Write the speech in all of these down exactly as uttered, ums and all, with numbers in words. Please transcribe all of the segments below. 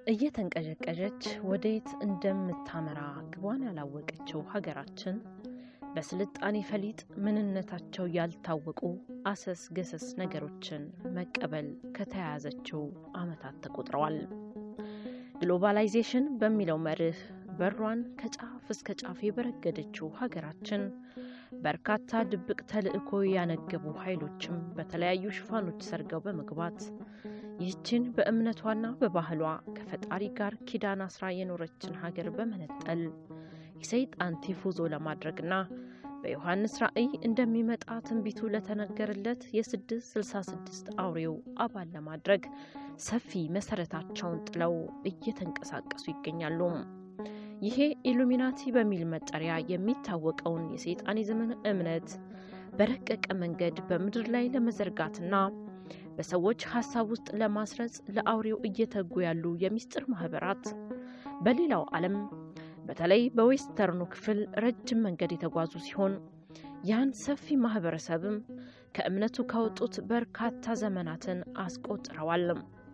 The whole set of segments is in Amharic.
እየተንቀዠቀዠች ወዴት እንደምታመራ ግቧን ያላወቀችው ሀገራችን በስልጣኔ ፈሊጥ ምንነታቸው ያልታወቁ አሰስ ገሰስ ነገሮችን መቀበል ከተያያዘችው አመታት ተቆጥረዋል። ግሎባላይዜሽን በሚለው መርህ በሯን ከጫፍ እስከ ጫፍ የበረገደችው ሀገራችን በርካታ ድብቅ ተልእኮ ያነገቡ ኃይሎችም በተለያዩ ሽፋኖች ሰርገው በመግባት ይህችን በእምነቷና በባህሏ ከፈጣሪ ጋር ኪዳን አስራ የኖረችን ሀገር በመነጠል የሰይጣን ቲፎዞ ለማድረግና በዮሐንስ ራእይ እንደሚመጣ ትንቢቱ ለተነገረለት የ666 አውሬው አባል ለማድረግ ሰፊ መሰረታቸውን ጥለው እየተንቀሳቀሱ ይገኛሉ። ይሄ ኢሉሚናቲ በሚል መጠሪያ የሚታወቀውን የሰይጣኒዝምን እምነት በረቀቀ መንገድ በምድር ላይ ለመዘርጋትና በሰዎች ሐሳብ ውስጥ ለማስረጽ ለአውሬው እየተጉ ያሉ የሚስጥር ማህበራት በሌላው ዓለም በተለይ በዌስተርኑ ክፍል ረጅም መንገድ የተጓዙ ሲሆን ያን ሰፊ ማህበረሰብም ከእምነቱ ካወጡት በርካታ ዘመናትን አስቆጥረዋል።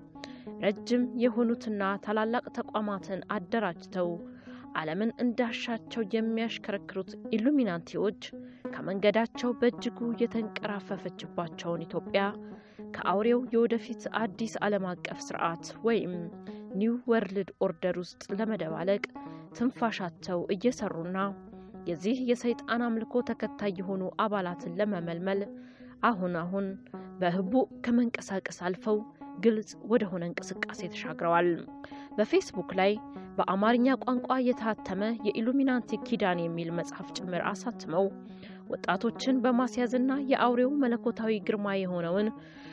ረጅም የሆኑትና ታላላቅ ተቋማትን አደራጅተው ዓለምን እንዳሻቸው የሚያሽከረክሩት ኢሉሚናቲዎች ከመንገዳቸው በእጅጉ የተንቀራፈፈችባቸውን ኢትዮጵያ ከአውሬው የወደፊት አዲስ ዓለም አቀፍ ስርዓት ወይም ኒው ወርልድ ኦርደር ውስጥ ለመደባለቅ ትንፋሻቸው እየሰሩና የዚህ የሰይጣን አምልኮ ተከታይ የሆኑ አባላትን ለመመልመል አሁን አሁን በህቡ ከመንቀሳቀስ አልፈው ግልጽ ወደ ሆነ እንቅስቃሴ ተሻግረዋል። በፌስቡክ ላይ በአማርኛ ቋንቋ የታተመ የኢሉሚናቲ ኪዳን የሚል መጽሐፍ ጭምር አሳትመው ወጣቶችን በማስያዝና የአውሬው መለኮታዊ ግርማ የሆነውን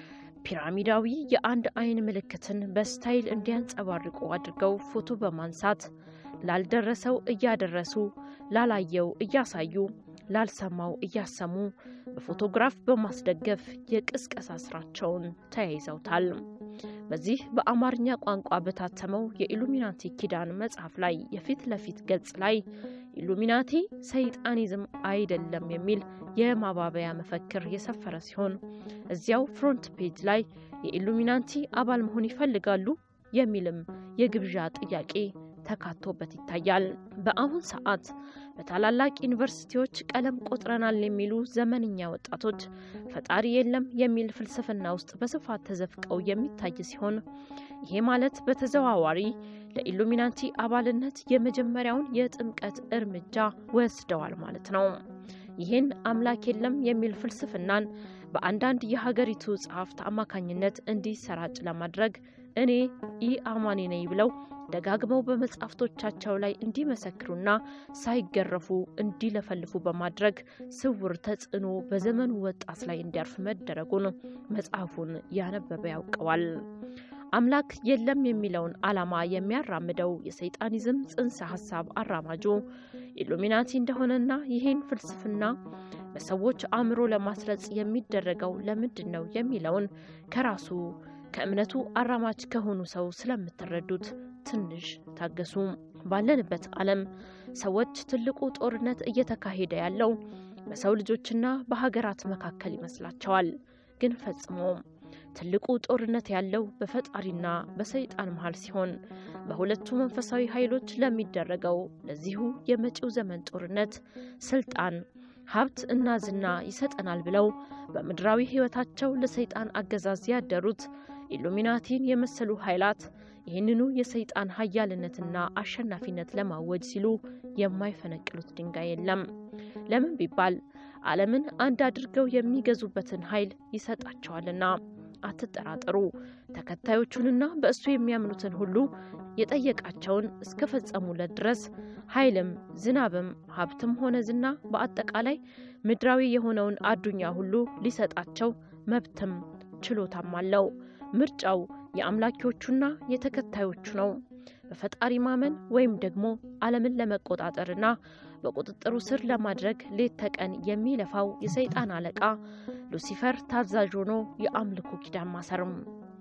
ፒራሚዳዊ የአንድ አይን ምልክትን በስታይል እንዲያንጸባርቁ አድርገው ፎቶ በማንሳት ላልደረሰው እያደረሱ ላላየው እያሳዩ ላልሰማው እያሰሙ በፎቶግራፍ በማስደገፍ የቅስቀሳ ስራቸውን ተያይዘውታል። በዚህ በአማርኛ ቋንቋ በታተመው የኢሉሚናቲ ኪዳን መጽሐፍ ላይ የፊት ለፊት ገጽ ላይ ኢሉሚናቲ ሰይጣኒዝም አይደለም የሚል የማባበያ መፈክር የሰፈረ ሲሆን እዚያው ፍሮንት ፔጅ ላይ የኢሉሚናቲ አባል መሆን ይፈልጋሉ የሚልም የግብዣ ጥያቄ ተካቶበት ይታያል። በአሁን ሰዓት በታላላቅ ዩኒቨርሲቲዎች ቀለም ቆጥረናል የሚሉ ዘመንኛ ወጣቶች ፈጣሪ የለም የሚል ፍልስፍና ውስጥ በስፋት ተዘፍቀው የሚታይ ሲሆን ይሄ ማለት በተዘዋዋሪ ለኢሉሚናቲ አባልነት የመጀመሪያውን የጥምቀት እርምጃ ወስደዋል ማለት ነው። ይህን አምላክ የለም የሚል ፍልስፍናን በአንዳንድ የሀገሪቱ ጻፍት አማካኝነት እንዲሰራጭ ለማድረግ እኔ ኢአማኒ ነኝ ብለው ደጋግመው በመጻፍቶቻቸው ላይ እንዲመሰክሩና ሳይገረፉ እንዲለፈልፉ በማድረግ ስውር ተጽዕኖ በዘመኑ ወጣት ላይ እንዲያርፍ መደረጉን መጽሐፉን ያነበበ ያውቀዋል። አምላክ የለም የሚለውን ዓላማ የሚያራምደው የሰይጣኒዝም ጽንሰ ሐሳብ አራማጁ ኢሉሚናቲ እንደሆነና ይሄን ፍልስፍና በሰዎች አእምሮ ለማስረጽ የሚደረገው ለምንድነው የሚለውን ከራሱ ከእምነቱ አራማጅ ከሆኑ ሰው ስለምትረዱት ትንሽ ታገሱ። ባለንበት ዓለም ሰዎች ትልቁ ጦርነት እየተካሄደ ያለው በሰው ልጆችና በሀገራት መካከል ይመስላቸዋል። ግን ፈጽሞ ትልቁ ጦርነት ያለው በፈጣሪና በሰይጣን መሃል ሲሆን በሁለቱ መንፈሳዊ ኃይሎች ለሚደረገው ለዚሁ የመጪው ዘመን ጦርነት ስልጣን ሀብት እና ዝና ይሰጠናል ብለው በምድራዊ ህይወታቸው ለሰይጣን አገዛዝ ያደሩት ኢሉሚናቲን የመሰሉ ኃይላት ይህንኑ የሰይጣን ኃያልነትና አሸናፊነት ለማወጅ ሲሉ የማይፈነቅሉት ድንጋይ የለም። ለምን ቢባል ዓለምን አንድ አድርገው የሚገዙበትን ኃይል ይሰጣቸዋልና። አትጠራጠሩ። ተከታዮቹንና በእሱ የሚያምኑትን ሁሉ የጠየቃቸውን እስከፈጸሙለት ድረስ ኃይልም ዝናብም ሀብትም ሆነ ዝና በአጠቃላይ ምድራዊ የሆነውን አዱኛ ሁሉ ሊሰጣቸው መብትም ችሎታም አለው። ምርጫው የአምላኪዎቹና የተከታዮቹ ነው። በፈጣሪ ማመን ወይም ደግሞ ዓለምን ለመቆጣጠርና በቁጥጥሩ ስር ለማድረግ ሌት ተቀን የሚለፋው የሰይጣን አለቃ ሉሲፈር ታዛዥ ሆኖ የአምልኮ ኪዳን ማሰርም።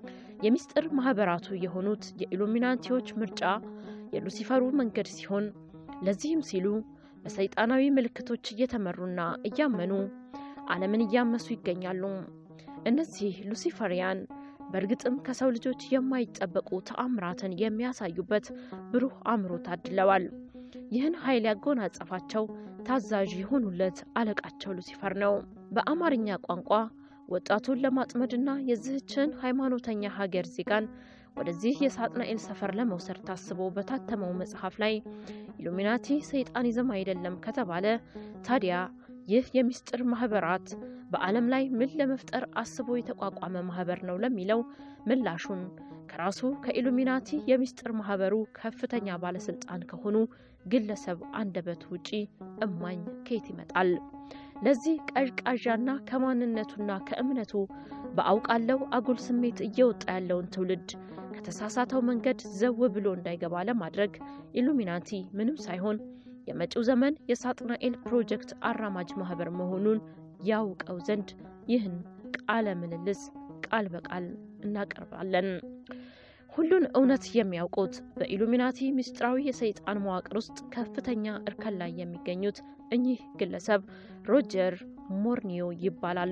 የሚስጥር ማህበራቱ የሆኑት የኢሉሚናቲዎች ምርጫ የሉሲፈሩ መንገድ ሲሆን ለዚህም ሲሉ በሰይጣናዊ ምልክቶች እየተመሩና እያመኑ ዓለምን እያመሱ ይገኛሉ። እነዚህ ሉሲፈሪያን በእርግጥም ከሰው ልጆች የማይጠበቁ ተአምራትን የሚያሳዩበት ብሩህ አእምሮ ታድለዋል። ይህን ኃይል ያጎናጸፋቸው ታዛዥ የሆኑለት አለቃቸው ሉሲፈር ነው። በአማርኛ ቋንቋ ወጣቱን ለማጥመድና የዚህችን ሃይማኖተኛ ሀገር ዜጋን ወደዚህ የሳጥናኤል ሰፈር ለመውሰድ ታስቦ በታተመው መጽሐፍ ላይ ኢሉሚናቲ ሰይጣኒዝም አይደለም ከተባለ ታዲያ ይህ የሚስጥር ማህበራት በዓለም ላይ ምን ለመፍጠር አስቦ የተቋቋመ ማህበር ነው ለሚለው ምላሹን ከራሱ ከኢሉሚናቲ የሚስጥር ማህበሩ ከፍተኛ ባለስልጣን ከሆኑ ግለሰብ አንደበት ውጪ እማኝ ከየት ይመጣል? ለዚህ ቀዥቃዣና ከማንነቱና ከእምነቱ በአውቃለው አጉል ስሜት እየወጣ ያለውን ትውልድ ከተሳሳተው መንገድ ዘው ብሎ እንዳይገባ ለማድረግ ኢሉሚናቲ ምንም ሳይሆን የመጪው ዘመን የሳጥናኤል ፕሮጀክት አራማጅ ማህበር መሆኑን ያውቀው ዘንድ ይህን ቃለ ምልልስ ቃል በቃል እናቀርባለን። ሁሉን እውነት የሚያውቁት በኢሉሚናቲ ምስጢራዊ የሰይጣን መዋቅር ውስጥ ከፍተኛ እርከን ላይ የሚገኙት እኚህ ግለሰብ ሮጀር ሞርኒዮ ይባላሉ።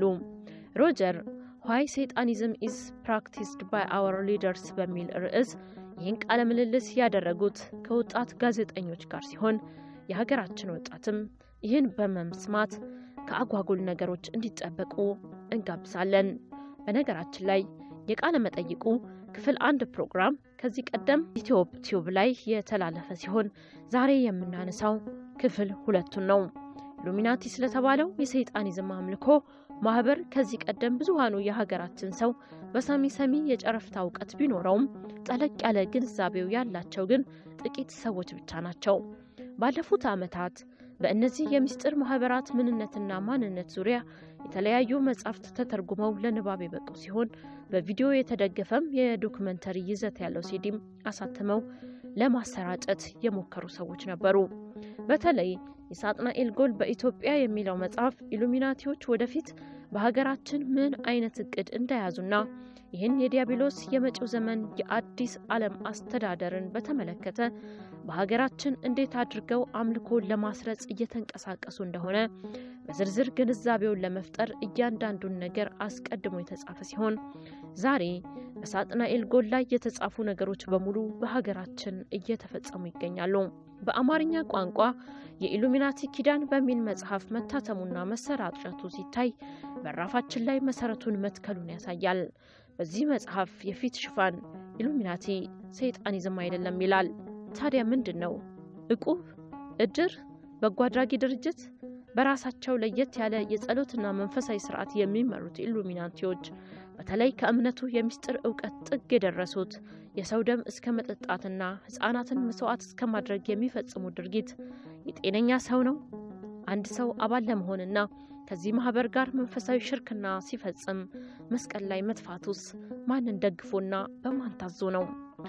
ሮጀር why Satanism is practiced by our leaders በሚል ርዕስ ይህን ቃለ ምልልስ ያደረጉት ከወጣት ጋዜጠኞች ጋር ሲሆን የሀገራችን ወጣትም ይህን በመምስማት ከአጓጉል ነገሮች እንዲጠበቁ እንጋብዛለን። በነገራችን ላይ የቃለ መጠይቁ ክፍል አንድ ፕሮግራም ከዚህ ቀደም ኢትዮፕ ቲዩብ ላይ የተላለፈ ሲሆን ዛሬ የምናነሳው ክፍል ሁለቱን ነው። ኢሉሚናቲ ስለተባለው የሰይጣኒዝም አምልኮ ማህበር ከዚህ ቀደም ብዙሃኑ የሀገራችን ሰው በሰሚ ሰሚ የጨረፍታ ዕውቀት ቢኖረውም ጠለቅ ያለ ግንዛቤው ያላቸው ግን ጥቂት ሰዎች ብቻ ናቸው። ባለፉት ዓመታት በእነዚህ የሚስጥር ማህበራት ምንነትና ማንነት ዙሪያ የተለያዩ መጻሕፍት ተተርጉመው ለንባብ የበቁ ሲሆን በቪዲዮ የተደገፈም የዶክመንተሪ ይዘት ያለው ሲዲም አሳተመው ለማሰራጨት የሞከሩ ሰዎች ነበሩ። በተለይ የሳጥናኤል ጎል በኢትዮጵያ የሚለው መጽሐፍ ኢሉሚናቲዎች ወደፊት በሀገራችን ምን አይነት እቅድ እንደያዙና ይህን የዲያብሎስ የመጪው ዘመን የአዲስ ዓለም አስተዳደርን በተመለከተ በሀገራችን እንዴት አድርገው አምልኮን ለማስረጽ እየተንቀሳቀሱ እንደሆነ በዝርዝር ግንዛቤውን ለመፍጠር እያንዳንዱን ነገር አስቀድሞ የተጻፈ ሲሆን ዛሬ በሳጥናኤል ጎል ላይ የተጻፉ ነገሮች በሙሉ በሀገራችን እየተፈጸሙ ይገኛሉ። በአማርኛ ቋንቋ የኢሉሚናቲ ኪዳን በሚል መጽሐፍ መታተሙና መሰራጨቱ ሲታይ በራፋችን ላይ መሰረቱን መትከሉን ያሳያል። በዚህ መጽሐፍ የፊት ሽፋን ኢሉሚናቲ ሰይጣኒዝም አይደለም ይላል። ታዲያ ምንድነው? እቁብ፣ እድር፣ በጎ አድራጊ ድርጅት፣ በራሳቸው ለየት ያለ የጸሎትና መንፈሳዊ ሥርዓት የሚመሩት ኢሉሚናቲዎች በተለይ ከእምነቱ የሚስጥር ዕውቀት ጥግ የደረሱት የሰው ደም እስከ መጠጣትና ሕፃናትን መስዋዕት እስከ ማድረግ የሚፈጽሙ ድርጊት የጤነኛ ሰው ነው? አንድ ሰው አባል ለመሆንና ከዚህ ማህበር ጋር መንፈሳዊ ሽርክና ሲፈጽም መስቀል ላይ መጥፋቱስ ማንን ደግፎና በማን ታዞ ነው?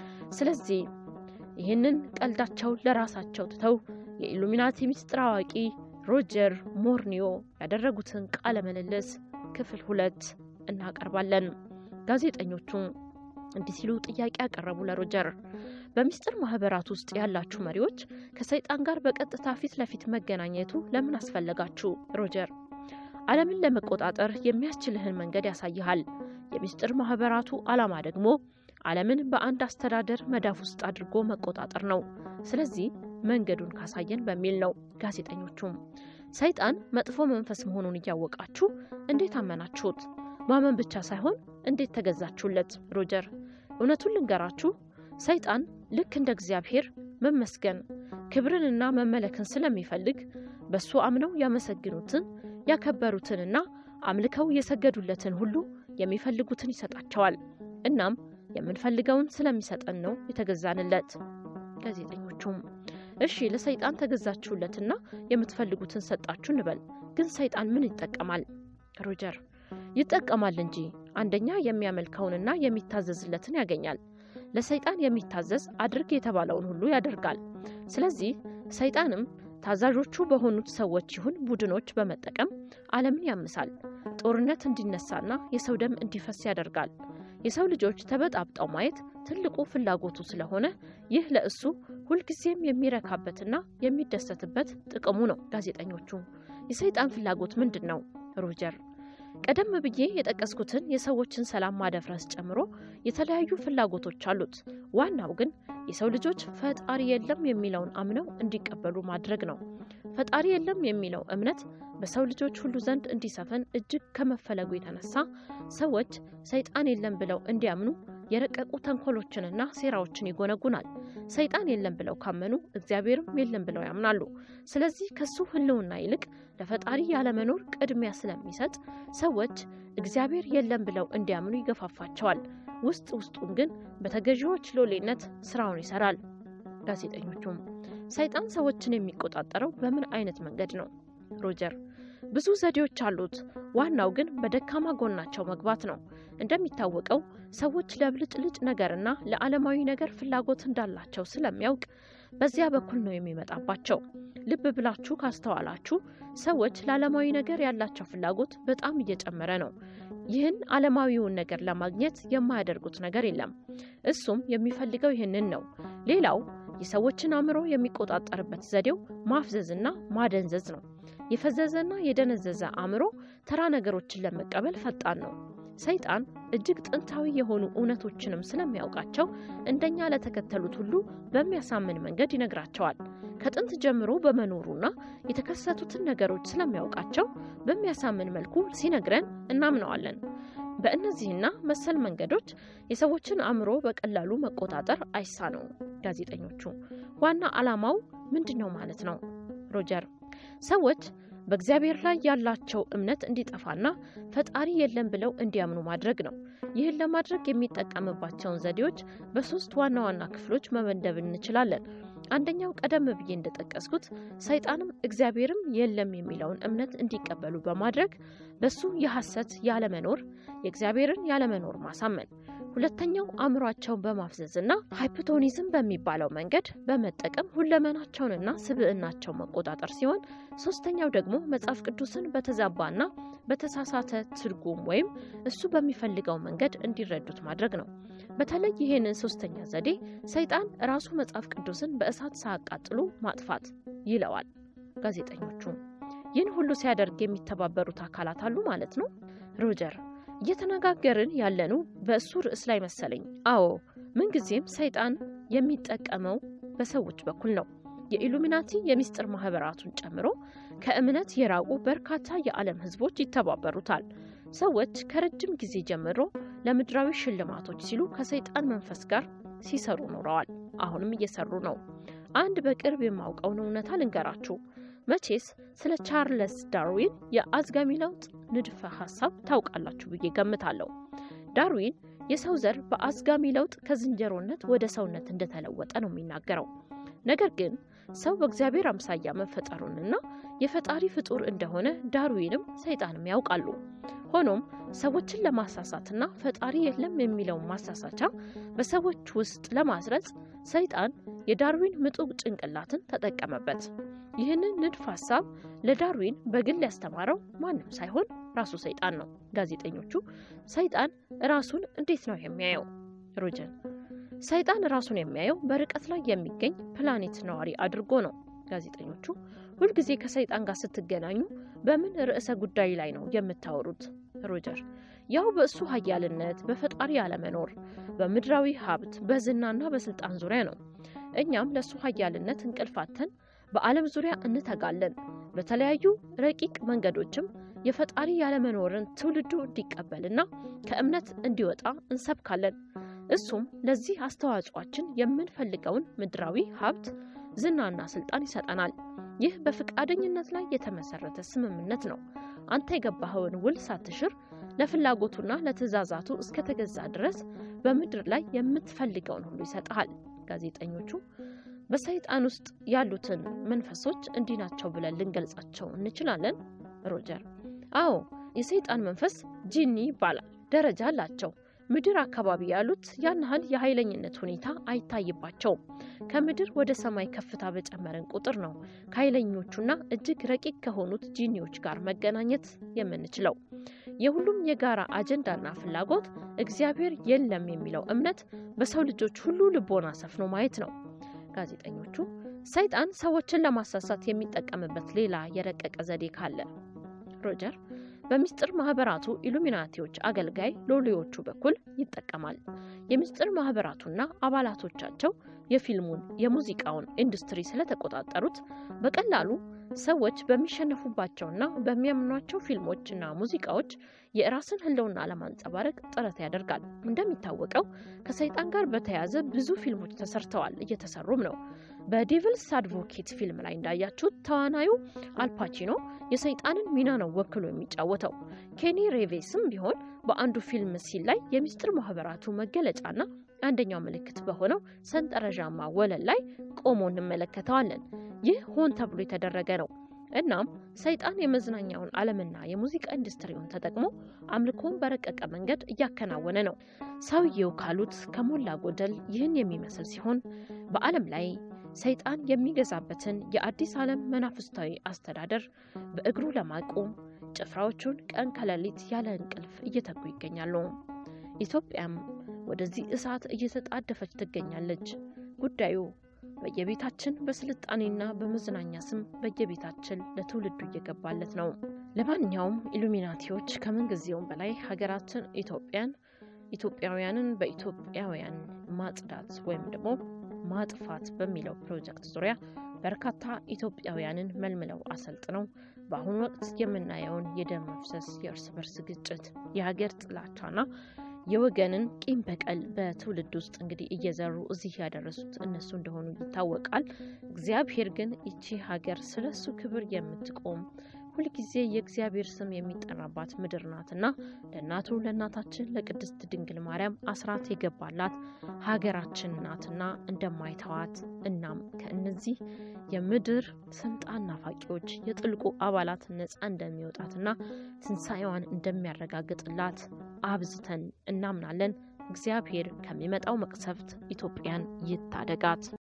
ስለዚህ ይህንን ቀልዳቸው ለራሳቸው ትተው የኢሉሚናቲ ምስጢር አዋቂ ሮጀር ሞርኒዮ ያደረጉትን ቃለ ምልልስ ክፍል ሁለት እናቀርባለን። ጋዜጠኞቹ እንዲህ ሲሉ ጥያቄ ያቀረቡ ለሮጀር በሚስጥር ማህበራት ውስጥ ያላችሁ መሪዎች ከሰይጣን ጋር በቀጥታ ፊት ለፊት መገናኘቱ ለምን አስፈለጋችሁ? ሮጀር ዓለምን ለመቆጣጠር የሚያስችልህን መንገድ ያሳይሃል። የሚስጥር ማህበራቱ ዓላማ ደግሞ ዓለምን በአንድ አስተዳደር መዳፍ ውስጥ አድርጎ መቆጣጠር ነው። ስለዚህ መንገዱን ካሳየን በሚል ነው። ጋዜጠኞቹም ሰይጣን መጥፎ መንፈስ መሆኑን እያወቃችሁ እንዴት አመናችሁት? ማመን ብቻ ሳይሆን እንዴት ተገዛችሁለት? ሮጀር እውነቱን ልንገራችሁ፣ ሰይጣን ልክ እንደ እግዚአብሔር መመስገን ክብርንና መመለክን ስለሚፈልግ በሱ አምነው ያመሰግኑትን ያከበሩትንና አምልከው የሰገዱለትን ሁሉ የሚፈልጉትን ይሰጣቸዋል። እናም የምንፈልገውን ስለሚሰጠን ነው የተገዛንለት። ጋዜጠኞቹም እሺ ለሰይጣን ተገዛችሁለትና የምትፈልጉትን ሰጣችሁ እንበል፣ ግን ሰይጣን ምን ይጠቀማል? ሮጀር ይጠቀማል እንጂ አንደኛ የሚያመልከውንና የሚታዘዝለትን ያገኛል። ለሰይጣን የሚታዘዝ አድርግ የተባለውን ሁሉ ያደርጋል። ስለዚህ ሰይጣንም ታዛዦቹ በሆኑት ሰዎች ይሁን ቡድኖች በመጠቀም ዓለምን ያምሳል። ጦርነት እንዲነሳና የሰው ደም እንዲፈስ ያደርጋል። የሰው ልጆች ተበጣብጠው ማየት ትልቁ ፍላጎቱ ስለሆነ ይህ ለእሱ ሁልጊዜም የሚረካበትና የሚደሰትበት ጥቅሙ ነው። ጋዜጠኞቹ የሰይጣን ፍላጎት ምንድነው? ሮጀር ቀደም ብዬ የጠቀስኩትን የሰዎችን ሰላም ማደፍረስ ጨምሮ የተለያዩ ፍላጎቶች አሉት። ዋናው ግን የሰው ልጆች ፈጣሪ የለም የሚለውን አምነው እንዲቀበሉ ማድረግ ነው። ፈጣሪ የለም የሚለው እምነት በሰው ልጆች ሁሉ ዘንድ እንዲሰፈን እጅግ ከመፈለጉ የተነሳ ሰዎች ሰይጣን የለም ብለው እንዲያምኑ የረቀቁ ተንኮሎችንና ሴራዎችን ይጎነጉናል። ሰይጣን የለም ብለው ካመኑ እግዚአብሔርም የለም ብለው ያምናሉ። ስለዚህ ከሱ ህልውና ይልቅ ለፈጣሪ ያለመኖር ቅድሚያ ስለሚሰጥ ሰዎች እግዚአብሔር የለም ብለው እንዲያምኑ ይገፋፋቸዋል። ውስጥ ውስጡን ግን በተገዢዎች ሎሌነት ስራውን ይሰራል። ጋዜጠኞቹም ሰይጣን ሰዎችን የሚቆጣጠረው በምን አይነት መንገድ ነው? ሮጀር ብዙ ዘዴዎች አሉት። ዋናው ግን በደካማ ጎናቸው መግባት ነው። እንደሚታወቀው ሰዎች ለብልጭልጭ ነገርና ለዓለማዊ ነገር ፍላጎት እንዳላቸው ስለሚያውቅ በዚያ በኩል ነው የሚመጣባቸው። ልብ ብላችሁ ካስተዋላችሁ ሰዎች ለዓለማዊ ነገር ያላቸው ፍላጎት በጣም እየጨመረ ነው። ይህን ዓለማዊውን ነገር ለማግኘት የማያደርጉት ነገር የለም። እሱም የሚፈልገው ይህንን ነው። ሌላው የሰዎችን አእምሮ የሚቆጣጠርበት ዘዴው ማፍዘዝና ማደንዘዝ ነው። የፈዘዘና የደነዘዘ አእምሮ ተራ ነገሮችን ለመቀበል ፈጣን ነው። ሰይጣን እጅግ ጥንታዊ የሆኑ እውነቶችንም ስለሚያውቃቸው እንደኛ ለተከተሉት ሁሉ በሚያሳምን መንገድ ይነግራቸዋል። ከጥንት ጀምሮ በመኖሩና የተከሰቱትን ነገሮች ስለሚያውቃቸው በሚያሳምን መልኩ ሲነግረን እናምነዋለን። በእነዚህና መሰል መንገዶች የሰዎችን አእምሮ በቀላሉ መቆጣጠር አይሳነው። ጋዜጠኞቹ ዋና ዓላማው ምንድነው ማለት ነው? ሮጀር ሰዎች በእግዚአብሔር ላይ ያላቸው እምነት እንዲጠፋና ፈጣሪ የለም ብለው እንዲያምኑ ማድረግ ነው። ይህን ለማድረግ የሚጠቀምባቸውን ዘዴዎች በሶስት ዋና ዋና ክፍሎች መመደብ እንችላለን። አንደኛው ቀደም ብዬ እንደጠቀስኩት ሰይጣንም እግዚአብሔርም የለም የሚለውን እምነት እንዲቀበሉ በማድረግ በሱ የሐሰት ያለመኖር የእግዚአብሔርን ያለመኖር ማሳመን። ሁለተኛው አእምሯቸውን በማፍዘዝና ሃይፖቶኒዝም በሚባለው መንገድ በመጠቀም ሁለመናቸውንና ስብዕናቸውን መቆጣጠር ሲሆን፣ ሶስተኛው ደግሞ መጽሐፍ ቅዱስን በተዛባና በተሳሳተ ትርጉም ወይም እሱ በሚፈልገው መንገድ እንዲረዱት ማድረግ ነው። በተለይ ይሄንን ሶስተኛ ዘዴ ሰይጣን ራሱ መጽሐፍ ቅዱስን በእሳት ሳያቃጥሉ ማጥፋት ይለዋል። ጋዜጠኞቹ ይህን ሁሉ ሲያደርግ የሚተባበሩት አካላት አሉ ማለት ነው? ሮጀር እየተነጋገርን ያለኑ በእሱ ርዕስ ላይ መሰለኝ። አዎ፣ ምንጊዜም ሰይጣን የሚጠቀመው በሰዎች በኩል ነው። የኢሉሚናቲ የሚስጥር ማህበራቱን ጨምሮ ከእምነት የራቁ በርካታ የዓለም ህዝቦች ይተባበሩታል። ሰዎች ከረጅም ጊዜ ጀምሮ ለምድራዊ ሽልማቶች ሲሉ ከሰይጣን መንፈስ ጋር ሲሰሩ ኖረዋል። አሁንም እየሰሩ ነው። አንድ በቅርብ የማውቀውን እውነታ ልንገራችሁ። መቼስ ስለ ቻርልስ ዳርዊን የአዝጋሚ ለውጥ ንድፈ ሐሳብ ታውቃላችሁ ብዬ ገምታለሁ። ዳርዊን የሰው ዘር በአዝጋሚ ለውጥ ከዝንጀሮነት ወደ ሰውነት እንደተለወጠ ነው የሚናገረው። ነገር ግን ሰው በእግዚአብሔር አምሳያ መፈጠሩንና የፈጣሪ ፍጡር እንደሆነ ዳርዊንም ሰይጣንም ያውቃሉ። ሆኖም ሰዎችን ለማሳሳትና ፈጣሪ የለም የሚለው ማሳሳቻ በሰዎች ውስጥ ለማስረጽ ሰይጣን የዳርዊን ምጡቅ ጭንቅላትን ተጠቀመበት። ይህንን ንድፍ ሐሳብ ለዳርዊን በግል ያስተማረው ማንም ሳይሆን ራሱ ሰይጣን ነው። ጋዜጠኞቹ ሰይጣን ራሱን እንዴት ነው የሚያየው? ሮጀን ሰይጣን ራሱን የሚያየው በርቀት ላይ የሚገኝ ፕላኔት ነዋሪ አድርጎ ነው። ጋዜጠኞቹ ሁልጊዜ ከሰይጣን ጋር ስትገናኙ በምን ርዕሰ ጉዳይ ላይ ነው የምታወሩት? ሮጀር ያው በእሱ ኃያልነት፣ በፈጣሪ ያለመኖር፣ በምድራዊ ሀብት፣ በዝናና በስልጣን ዙሪያ ነው። እኛም ለሱ ኃያልነት እንቅልፋተን በዓለም ዙሪያ እንተጋለን። በተለያዩ ረቂቅ መንገዶችም የፈጣሪ ያለመኖርን ትውልዱ እንዲቀበልና ከእምነት እንዲወጣ እንሰብካለን። እሱም ለዚህ አስተዋጽኦአችን የምንፈልገውን ምድራዊ ሀብት፣ ዝናና ስልጣን ይሰጠናል። ይህ በፍቃደኝነት ላይ የተመሰረተ ስምምነት ነው። አንተ የገባኸውን ውል ሳትሽር ለፍላጎቱና ለትእዛዛቱ እስከተገዛ ድረስ በምድር ላይ የምትፈልገውን ሁሉ ይሰጣል። ጋዜጠኞቹ በሰይጣን ውስጥ ያሉትን መንፈሶች እንዲህ ናቸው ብለን ልንገልጻቸው እንችላለን? ሮጀር አዎ፣ የሰይጣን መንፈስ ጂኒ ይባላል። ደረጃ አላቸው። ምድር አካባቢ ያሉት ያን ያህል የኃይለኝነት ሁኔታ አይታይባቸውም። ከምድር ወደ ሰማይ ከፍታ በጨመረን ቁጥር ነው ከኃይለኞቹና እጅግ ረቂቅ ከሆኑት ጂኒዎች ጋር መገናኘት የምንችለው። የሁሉም የጋራ አጀንዳና ፍላጎት እግዚአብሔር የለም የሚለው እምነት በሰው ልጆች ሁሉ ልቦና ሰፍኖ ማየት ነው። ጋዜጠኞቹ ሰይጣን ሰዎችን ለማሳሳት የሚጠቀምበት ሌላ የረቀቀ ዘዴ ካለ? ሮጀር በሚስጥር ማህበራቱ ኢሉሚናቲዎች አገልጋይ ሎሌዎቹ በኩል ይጠቀማል። የሚስጥር ማህበራቱና አባላቶቻቸው የፊልሙን የሙዚቃውን ኢንዱስትሪ ስለተቆጣጠሩት በቀላሉ ሰዎች በሚሸነፉባቸውና በሚያምኗቸው ፊልሞችና ሙዚቃዎች የራስን ህልውና ለማንጸባረቅ ጥረት ያደርጋል። እንደሚታወቀው ከሰይጣን ጋር በተያያዘ ብዙ ፊልሞች ተሰርተዋል፣ እየተሰሩም ነው። በዴቪልስ አድቮኬት ፊልም ላይ እንዳያችሁት ተዋናዩ አልፓቺኖ የሰይጣንን ሚና ነው ወክሎ የሚጫወተው። ኬኒ ሬቬስም ቢሆን በአንዱ ፊልም ሲል ላይ የሚስጥር ማህበራቱ መገለጫና አንደኛው ምልክት በሆነው ሰንጠረዣማ ወለል ላይ ቆሞ እንመለከተዋለን። ይህ ሆን ተብሎ የተደረገ ነው። እናም ሰይጣን የመዝናኛውን ዓለምና የሙዚቃ ኢንዱስትሪውን ተጠቅሞ አምልኮን በረቀቀ መንገድ እያከናወነ ነው። ሰውየው ካሉት ከሞላ ጎደል ይህን የሚመስል ሲሆን በዓለም ላይ ሰይጣን የሚገዛበትን የአዲስ ዓለም መናፍስታዊ አስተዳደር በእግሩ ለማቆም ጭፍራዎቹን ቀን ከሌሊት ያለ እንቅልፍ እየተጉ ይገኛሉ። ኢትዮጵያም ወደዚህ እሳት እየተጣደፈች ትገኛለች። ጉዳዩ በየቤታችን በስልጣኔና በመዝናኛ ስም በየቤታችን ለትውልዱ እየገባለት ነው። ለማንኛውም ኢሉሚናቲዎች ከመንግስቱም በላይ ሀገራችን ኢትዮጵያን ኢትዮጵያውያንን በኢትዮጵያውያን ማጽዳት ወይም ደግሞ ማጥፋት በሚለው ፕሮጀክት ዙሪያ በርካታ ኢትዮጵያውያንን መልምለው አሰልጥነው በአሁኑ ወቅት የምናየውን የደም መፍሰስ፣ የእርስ በርስ ግጭት፣ የሀገር ጥላቻና የወገንን ቂም በቀል በትውልድ ውስጥ እንግዲህ እየዘሩ እዚህ ያደረሱት እነሱ እንደሆኑ ይታወቃል። እግዚአብሔር ግን እቺ ሀገር ስለሱ ክብር የምትቆም ሁሉ ጊዜ የእግዚአብሔር ስም የሚጠራባት ምድር ናትና ለእናቱ ለእናታችን ለቅድስት ድንግል ማርያም አስራት የገባላት ሀገራችን ናትና እንደማይተዋት እናም ከእነዚህ የምድር ስልጣን ናፋቂዎች የጥልቁ አባላት ነፃ እንደሚወጣትና ትንሳኤዋን እንደሚያረጋግጥላት አብዝተን እናምናለን። እግዚአብሔር ከሚመጣው መቅሰፍት ኢትዮጵያን ይታደጋት።